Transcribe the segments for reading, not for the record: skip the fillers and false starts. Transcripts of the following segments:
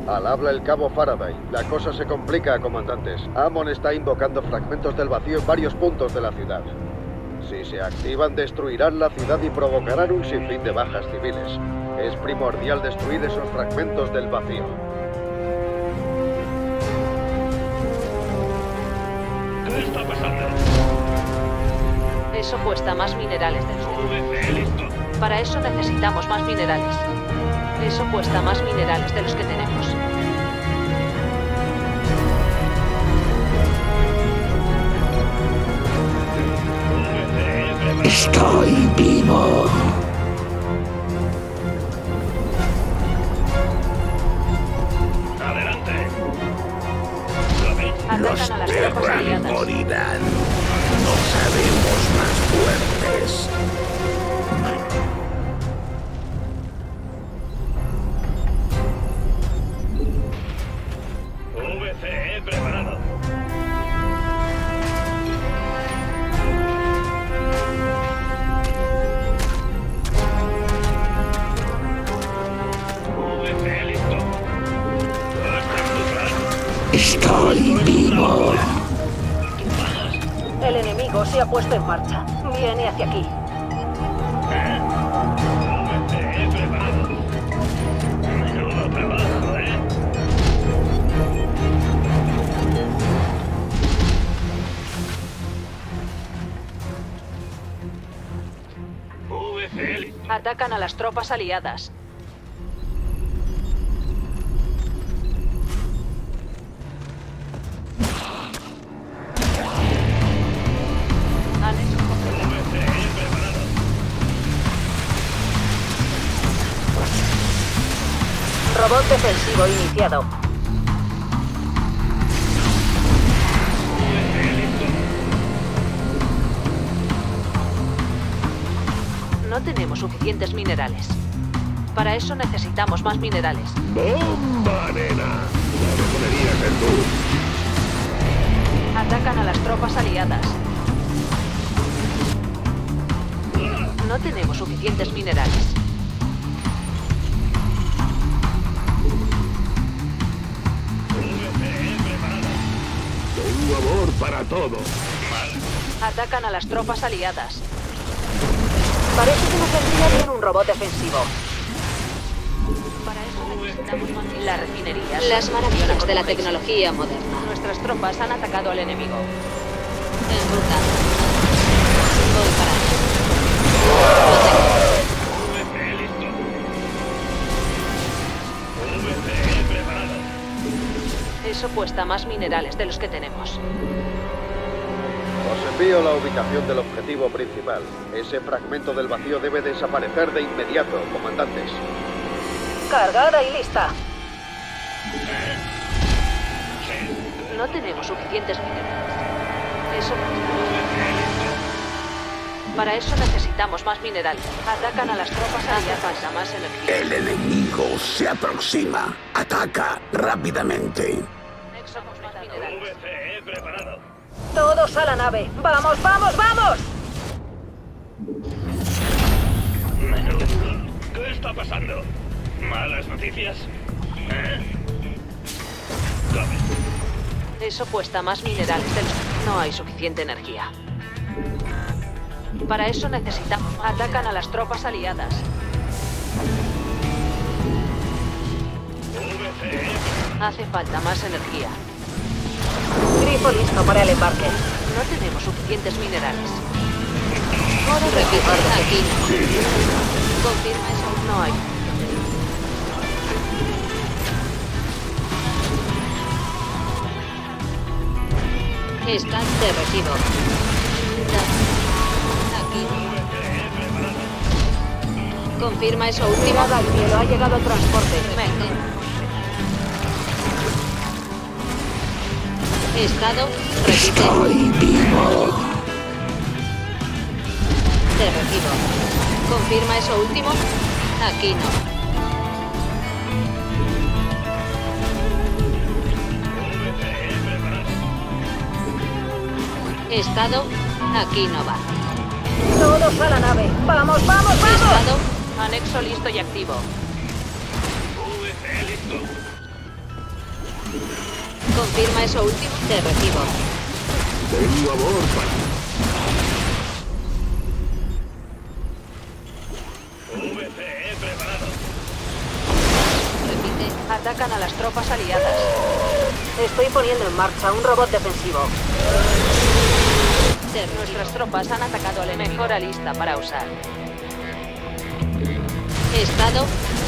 Al habla el cabo Faraday. La cosa se complica, comandantes. Amon está invocando fragmentos del vacío en varios puntos de la ciudad. Si se activan, destruirán la ciudad y provocarán un sinfín de bajas civiles. Es primordial destruir esos fragmentos del vacío. ¿Qué está pasando? Eso cuesta más minerales de los que... VC, listo. Para eso necesitamos más minerales. Eso cuesta más minerales de los que tenemos. Estoy vivo. Adelante. Los Atacan a las tropas Terran aliadas. morirán. Nos haremos más fuertes. VCE preparado. VCE listo. Estoy vivo. El enemigo se ha puesto en marcha. Viene hacia aquí. VCE preparado. Menudo trabajo, ¿eh? VCE listo. Atacan a las tropas aliadas. Han hecho VCE preparado. robot defensivo iniciado. VCE listo. No tenemos suficientes minerales. Para eso necesitamos más minerales. ¡Bomba, nena! La reponerías en tú. Atacan a las tropas aliadas. No tenemos suficientes minerales. VCE preparado. Tengo amor para todo. Atacan a las tropas aliadas. Parece que nos vendría bien un robot defensivo. Para eso necesitamos más minerales. La refinería. Las maravillas de la tecnología moderna. Nuestras tropas han atacado al enemigo. En ruta. Voy para allá. VCE listo. VCE preparado. Eso cuesta más minerales de los que tenemos. Os envío la ubicación del objetivo principal. Ese fragmento del vacío debe desaparecer de inmediato, comandantes. Cargada y lista. No tenemos suficientes minerales. Eso Para eso necesitamos más minerales. Atacan a las tropas aliadas. Falta más energía. El enemigo se aproxima. Ataca rápidamente. Necesitamos más minerales. VCE preparado. Todos a la nave. ¡Vamos, vamos, vamos! Menudo. ¿Qué está pasando? ¿Malas noticias? Dame. Eso cuesta más minerales de los... No hay suficiente energía. Para eso necesitamos... Atacan a las tropas aliadas. VCE. Hace falta más energía. Grifo listo para el embarque. No tenemos suficientes minerales. Repito, aquí no. Confirma eso. No hay. Está de recibo. Aquí no. Confirma eso último. Tirada al cielo. Ha llegado el transporte. Estado. Repite. Estoy vivo. Te recibo. Confirma eso último. Aquí no. Estado. Aquí no va. Todos a la nave. ¡Vamos, vamos, vamos! Estado. Anexo listo y activo. VCE listo. Confirma eso último. Te recibo. Tengo amor para... VCE preparado. Repite. Atacan a las tropas aliadas. Estoy poniendo en marcha un robot defensivo. Nuestras tropas han atacado al enemigo. Mejora lista para usar. Estado.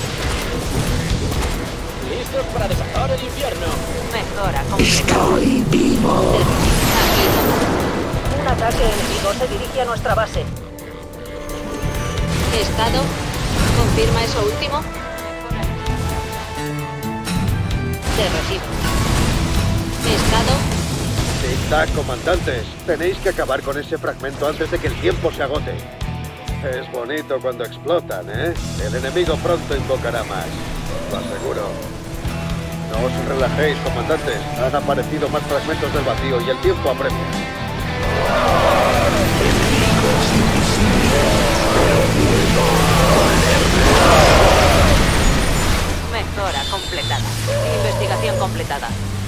¡Listos para desatar el infierno! Mejora completa. Aquí no. Un ataque enemigo se dirige a nuestra base. Estado. Confirma eso último. Te recibo. Estado. Tic-tac, comandantes. Tenéis que acabar con ese fragmento antes de que el tiempo se agote. Es bonito cuando explotan, ¿eh? El enemigo pronto invocará más. Lo aseguro. No os relajéis, comandantes. Han aparecido más fragmentos del vacío y el tiempo apremia. Mejora completada. Investigación completada.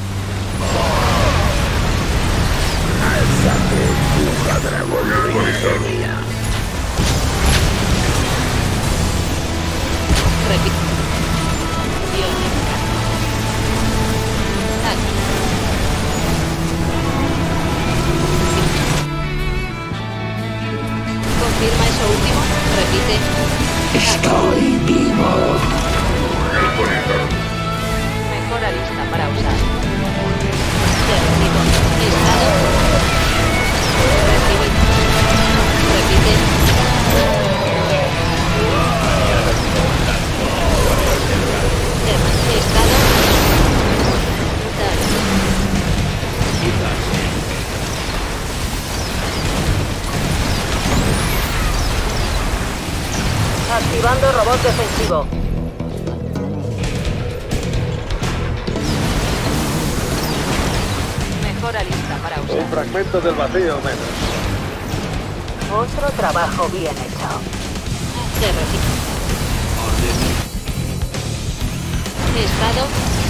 Repite. Biónica. Aquí. Confirma eso último. Repite. Mejora lista para usar. Te recibo. Estado. Recibido. Repite. Estado. Dale. Activando robot defensivo. Mejora lista para Un usar. fragmento del vacío menos. Otro trabajo bien hecho. Te recibo. Estado.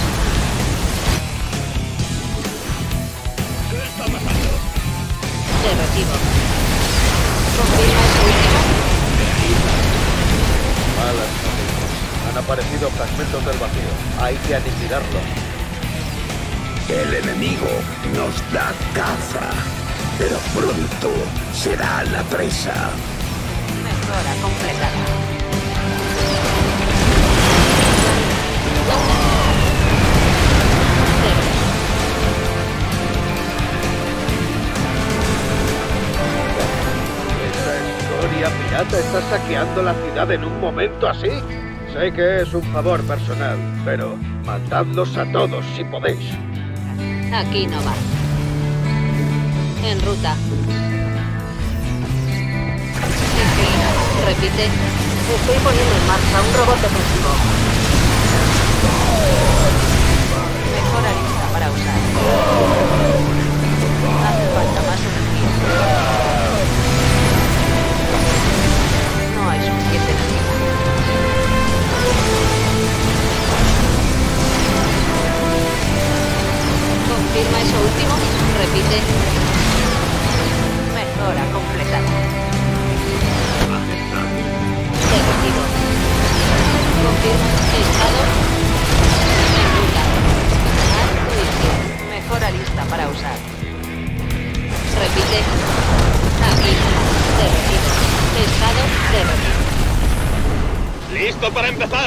¿Qué está pasando? Te recibo. Confirma eso último. Malas noticias. Han aparecido fragmentos del vacío. Hay que aniquilarlos. El enemigo nos da caza, pero pronto será la presa. Mejora completada. ¿Esa escoria pirata está saqueando la ciudad en un momento así? Sé que es un favor personal, pero matadlos a todos si podéis. Aquí no va. En ruta. Enseguida. Repite. Estoy poniendo en marcha un robot defensivo. Mejora lista para usar. Hace falta más energía. No hay suficiente energía. Confirma eso último. Repite. Mejora completada. Te recibo. Confirma. Estado. En ruta. Alto izquierda. Mejora lista para usar. Repite. Aquí. Te recibo. Estado. Te recibo. ¡Listo para empezar!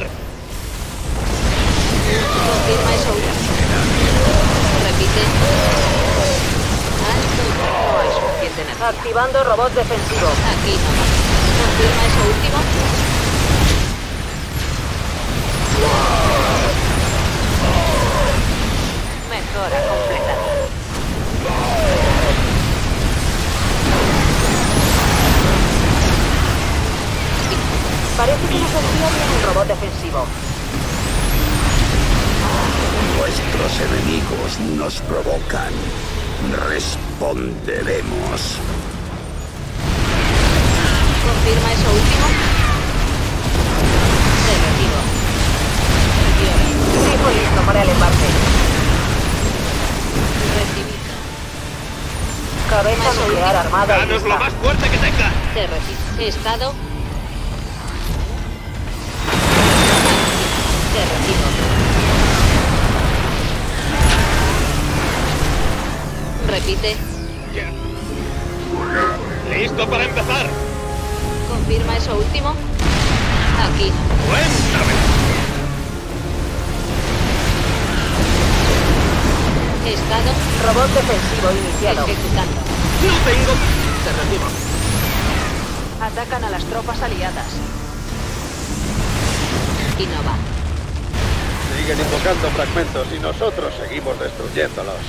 Confirma eso último. Repite. Alto izquierda. No hay suficiente energía. Activando robot defensivo. Aquí no va. Confirma eso último. Mejora completada. Parece que nos envía bien un robot defensivo. Nuestros enemigos nos provocan. Responderemos. Confirma eso último. Te recibo. Fijo listo para el embarque. nuclear armada y ¡Danos lo lista. más fuerte que tengas! Te repito. Estado. Te recibo. Repite. ¡Listo para empezar! Confirma eso último. Aquí. ¡Cuéntame! Estado. Robot defensivo iniciado. Ejecutando. ¡No tengo! Te recibo. Atacan a las tropas aliadas. Innova. Siguen invocando fragmentos y nosotros seguimos destruyéndolos.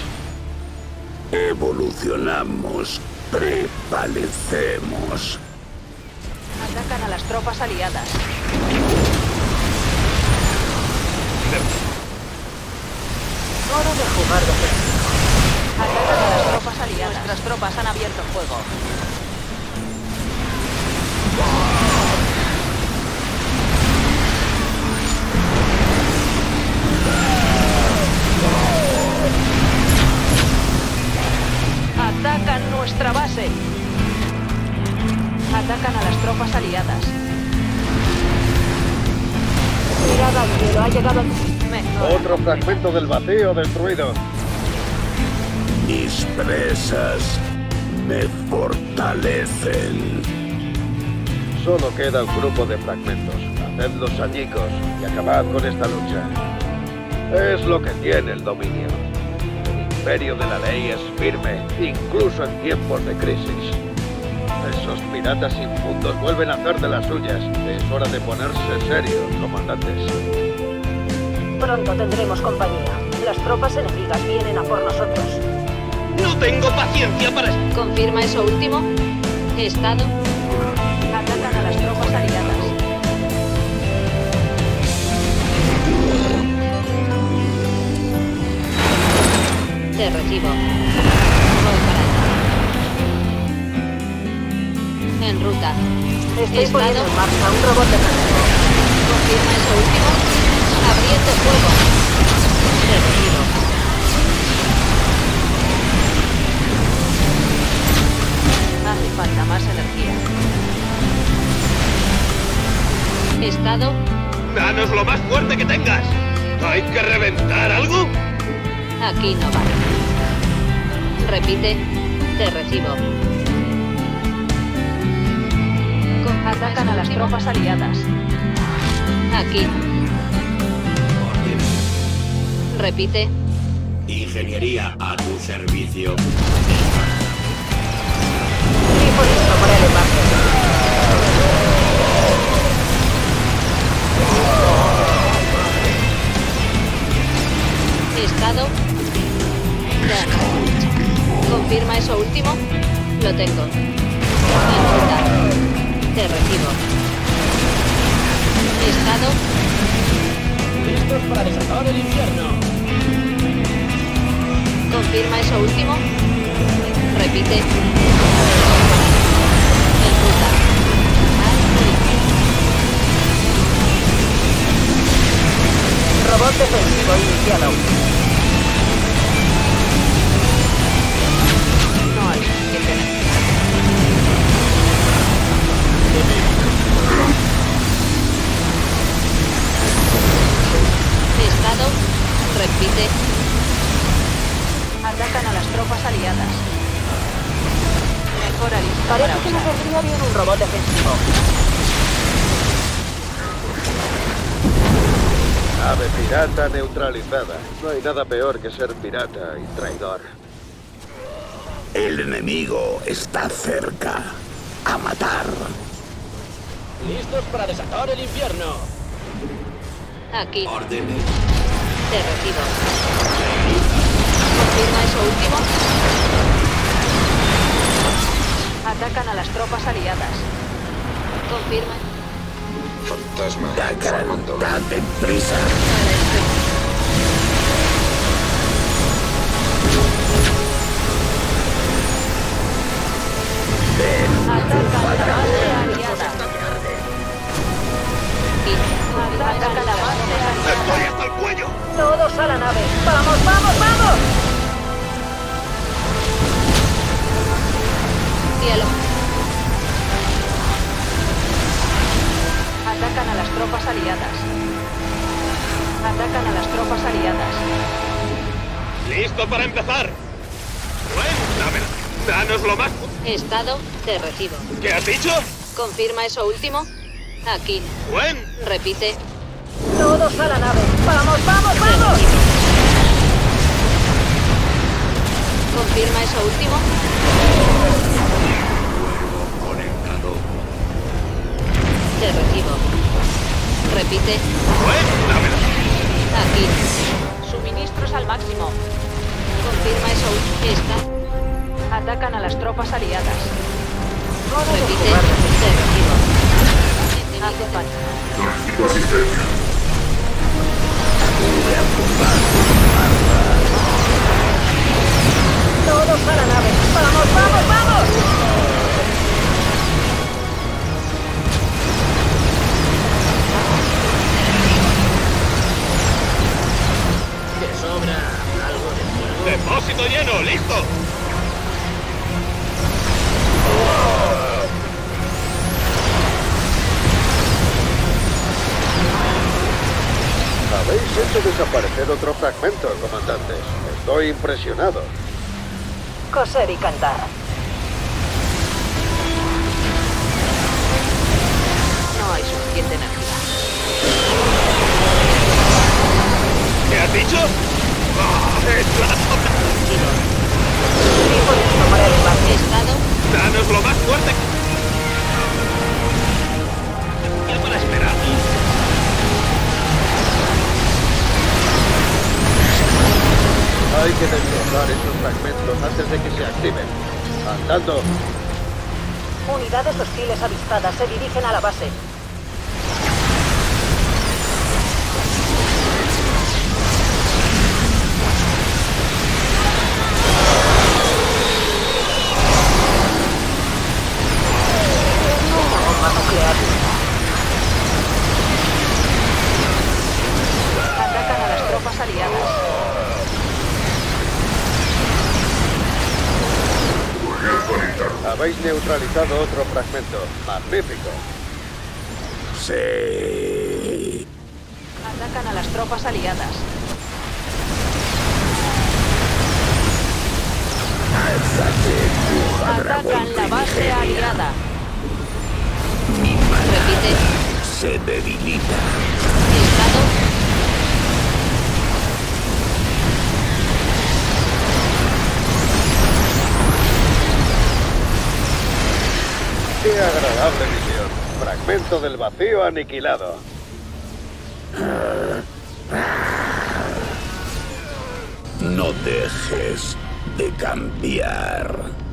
Evolucionamos, prevalecemos. Atacan a las tropas aliadas. Hora de jugar defensivo. Atacan a las tropas aliadas. Nuestras tropas han abierto fuego. Atacan nuestra base. Atacan a las tropas aliadas. Mirada al cielo, ha llegado mejor. Otro fragmento del vacío destruido. Mis presas me fortalecen. Solo queda un grupo de fragmentos. Hacedlos añicos y acabad con esta lucha. Es lo que tiene el dominio. El imperio de la ley es firme, incluso en tiempos de crisis. Esos piratas inmundos vuelven a hacer de las suyas. Es hora de ponerse serios, comandantes. Pronto tendremos compañía. Las tropas enemigas vienen a por nosotros. ¡No tengo paciencia para... Confirma eso último. Estado. Atacan a las tropas aliadas. Te recibo. Voy para allá. En ruta. Estoy Estado. poniendo en marcha un robot defensivo. Confirma eso último. Abriendo fuego. Te recibo. Hace falta más energía. Estado. ¡Danos lo más fuerte que tengas! ¿Hay que reventar algo? Aquí no vale. Repite. Te recibo. Atacan a las tropas aliadas. Aquí. Repite. Ingeniería a tu servicio. Grifo listo para el embarque. Estado. Ya. Confirma eso último. Lo tengo. En ruta. Te recibo. Estado. Listos para desatar el infierno. Confirma eso último. Repite. En ruta. Robot defensivo iniciado. No hay que tener. Estado. Repite. Atacan a las tropas aliadas. Mejora lista. Parece que nos vendría bien un robot defensivo. Ave pirata neutralizada. No hay nada peor que ser pirata y traidor. El enemigo está cerca. A matar. Listos para desatar el infierno. Aquí. Órdenes. Te recibo. Confirma eso último. Atacan a las tropas aliadas. Confirma. Fantasma. Date prisa. Atacan a la base aliada. Aquí. Atacan a la base aliada. ¡Estoy hasta el cuello! Todos a la nave. ¡Vamos, vamos, vamos! Cielo. Atacan a las tropas aliadas. Atacan a las tropas aliadas. ¡Listo para empezar! ¡Cuéntamelo! ¡Danos lo más! Estado, te recibo. ¿Qué has dicho? ¿Confirma eso último? Aquí. ¡Gwen! Repite. Todos a la nave. ¡Vamos, vamos, Te vamos! recibo. ¿Confirma eso último? Conectado. Te recibo. Repite. ¡Cuéntamelo! Aquí. Suministros al máximo. ¿Confirma eso último? Está. Atacan a las tropas aliadas. Repite. Te recibo. Hace falta. Transmito asistencia. Todos a la nave. ¡Vamos, vamos, vamos! Te sobra algo de fuego. ¡Depósito lleno! ¡Listo! Habéis hecho desaparecer otro fragmento, comandante. Estoy impresionado. Coser y cantar. No hay suficiente energía. ¿Qué has dicho? ¡Ah, ¡es la zona! Estado. ¡Danos lo más fuerte! ¿Qué para esperar? Hay que destrozar esos fragmentos antes de que se activen. ¡Andando! Unidades hostiles avistadas se dirigen a la base. Una bomba nuclear. Atacan a las tropas aliadas. Habéis neutralizado otro fragmento. ¡Magnífico! Sí. Atacan a las tropas aliadas. Atacan la base aliada. Repite. Se debilita. Estado. ¡Qué agradable misión! Fragmento del vacío aniquilado. No dejes de cambiar.